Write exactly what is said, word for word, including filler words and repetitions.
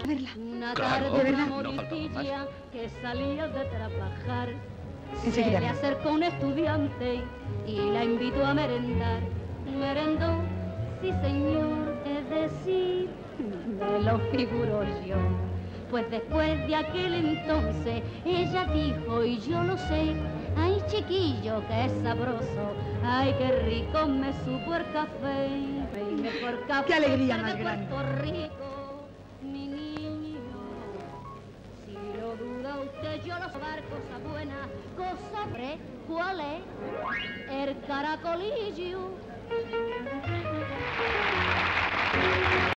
verla. Una Claro, tarde ¿de verdad? una No faltaba más. moritilla que salía de trabajar. Se Enseguida le vengo. acercó un estudiante y la invitó a merendar. Merendó, sí señor, es decir, me lo figuro yo. Pues después de aquel entonces ella dijo, y yo lo sé, ay chiquillo, que es sabroso, ay qué rico me supo el café, el mejor café Qué alegría de más grande. Puerto Rico, mi niño. Si lo duda usted, yo los dar cosa buena, cosa pre, ¿cuál es? El caracolillo.